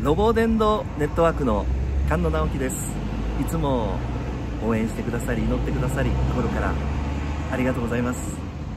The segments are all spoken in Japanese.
ロボ伝道ネットワークの菅野直樹です。いつも応援してくださり、祈ってくださり、心からありがとうございます。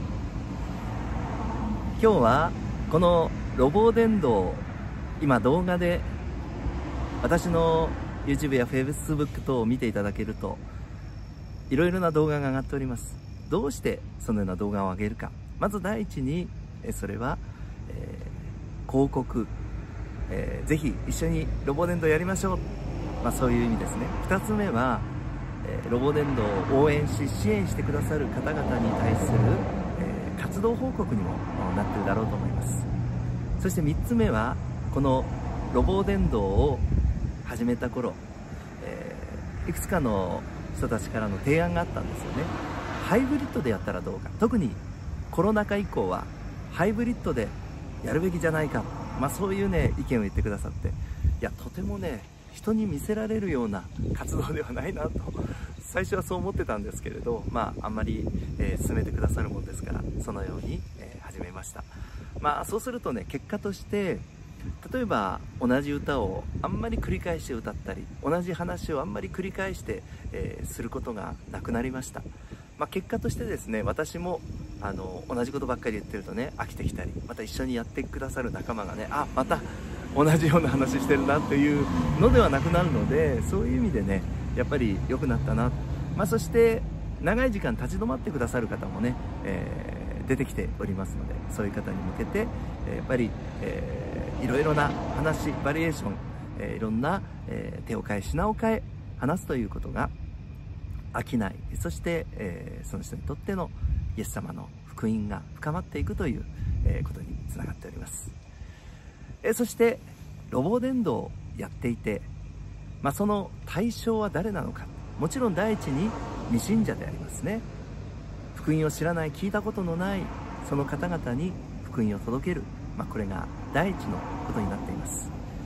今日はこのロボ伝道、今動画で私の YouTube や Facebook 等を見ていただけるといろいろな動画が上がっております。どうしてそのような動画を上げるか。まず第一にそれは、広告、ぜひ一緒にロボ伝道やりましょう、そういう意味ですね。2つ目は、ロボ伝道を応援し支援してくださる方々に対する、活動報告にもなっているだろうと思います。そして3つ目は、このロボ伝道を始めた頃、いくつかの人たちからの提案があったんですよね。ハイブリッドでやったらどうか。特にコロナ禍以降はハイブリッドでやるべきじゃないか、そういうね意見を言ってくださって、いやとてもね人に見せられるような活動ではないなと最初はそう思ってたんですけれど、あんまり、進めてくださるもんですから、そのように、始めました。そうするとね、結果として例えば同じ歌をあんまり繰り返して歌ったり、同じ話をあんまり繰り返して、することがなくなりました。結果としてですね、私も同じことばっかり言ってるとね飽きてきたり、また一緒にやってくださる仲間がね、また同じような話してるなっていうのではなくなるので、そういう意味でねやっぱり良くなったな。そして長い時間立ち止まってくださる方もね、出てきておりますので、そういう方に向けて、やっぱり、いろいろな話、バリエーション、いろんな、手を変え品を変え話すということが飽きない、そして、その人にとってのイエス様の福音が深まっていくという、ことにつながっております。そしてロボ伝道をやっていて、その対象は誰なのか。もちろん第一に未信者でありますね。福音を知らない、聞いたことのないその方々に福音を届ける、これが第一のことになっています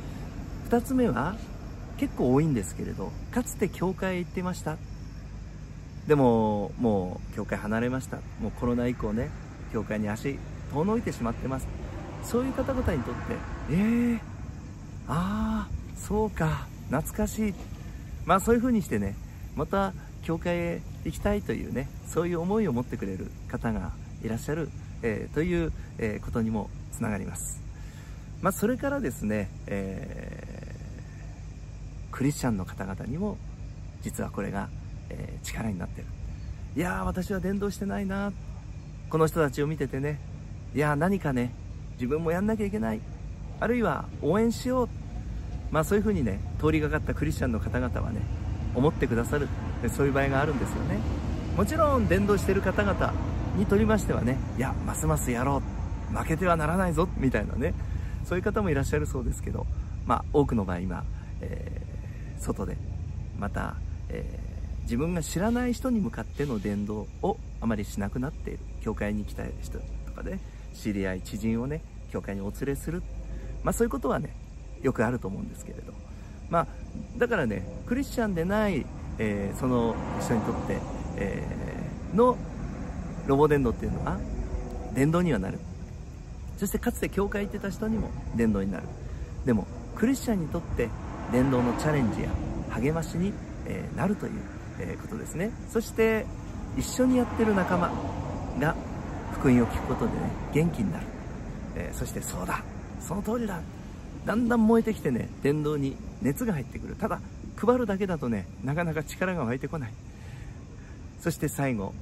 。2つ目は結構多いんですけれど、かつて教会へ行っていました。でももう教会離れました。もうコロナ以降ね、教会に足遠のいてしまってます。そういう方々にとって、そうか、懐かしい、そういうふうにしてね、また教会へ行きたいというね、そういう思いを持ってくれる方がいらっしゃる、という、ことにもつながります。それからですね、クリスチャンの方々にも実はこれが、力になってる。いやー、私は伝道してないな、この人たちを見ててね、いやー、何かね自分もやんなきゃいけない、あるいは応援しよう、そういうふうにね通りがかったクリスチャンの方々はね思ってくださる、そういう場合があるんですよね。もちろん伝道している方々にとりましてはね、いやますますやろう、負けてはならないぞみたいなね、そういう方もいらっしゃるそうですけど、多くの場合今、外でまた、自分が知らない人に向かっての伝道をあまりしなくなっている。教会に来た人とかで、知り合い知人をね教会にお連れする、そういうことはねよくあると思うんですけれど、だからねクリスチャンでない、その人にとって、のロボ伝道っていうのは伝道にはなる。そしてかつて教会行ってた人にも伝道になる。でもクリスチャンにとって伝道のチャレンジや励ましに、なるという、ことですね。そして一緒にやってる仲間が福音を聞くことでね元気になる、そしてそうだ、その通りだ、だんだん燃えてきてね伝道に熱が入ってくる。ただ配るだけだとねなかなか力が湧いてこない。そして最後、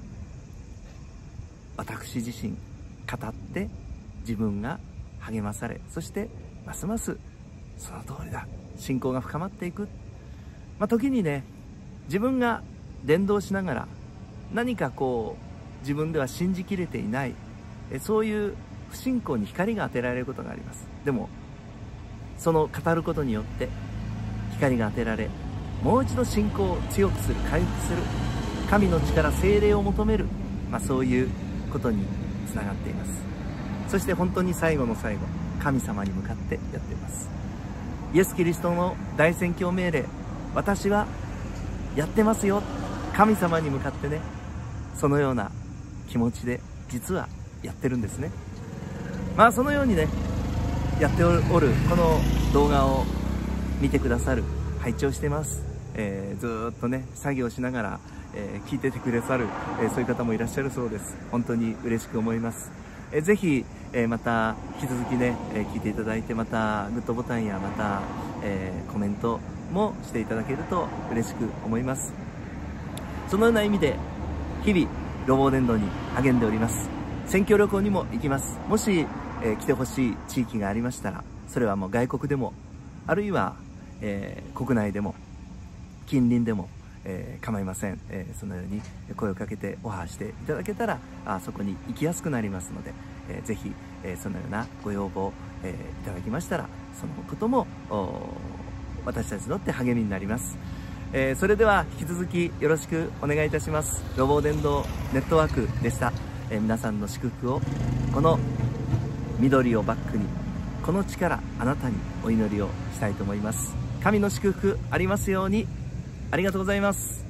私自身語って自分が励まされ、そしてますますその通りだ、信仰が深まっていく。時にね自分が伝道しながら何か自分では信じきれていない、そういう不信仰に光が当てられることがあります。でもその語ることによって光が当てられ、もう一度信仰を強くする、回復する、神の力、聖霊を求める、そういうことにつながっています。そして本当に最後の最後、神様に向かってやっています。イエス・キリストの大宣教命令、私はやってますよ、神様に向かってね、そのような気持ちで実はやってるんですね。そのようにねやっておるこの動画を見てくださる、拝聴してます、ずーっとね作業しながら、聞いててくださる、そういう方もいらっしゃるそうです。本当に嬉しく思います。ぜひ、また引き続きね、聞いていただいて、またグッドボタンやまた、コメントもしていただけると嬉しく思います。そのような意味で日々ロボ伝道に励んでおります。選挙旅行にも行きます。もし、来てほしい地域がありましたら、それはもう外国でもあるいは、国内でも近隣でも、構いません。そのように声をかけてオファーしていただけたら、そこに行きやすくなりますので、ぜひ、そのようなご要望、いただきましたら、そのことも私たちにとって励みになります。それでは引き続きよろしくお願いいたします。ロボ伝道ネットワークでした。皆さんの祝福をこの緑をバックに、この力あなたにお祈りをしたいと思います。神の祝福ありますように。ありがとうございます。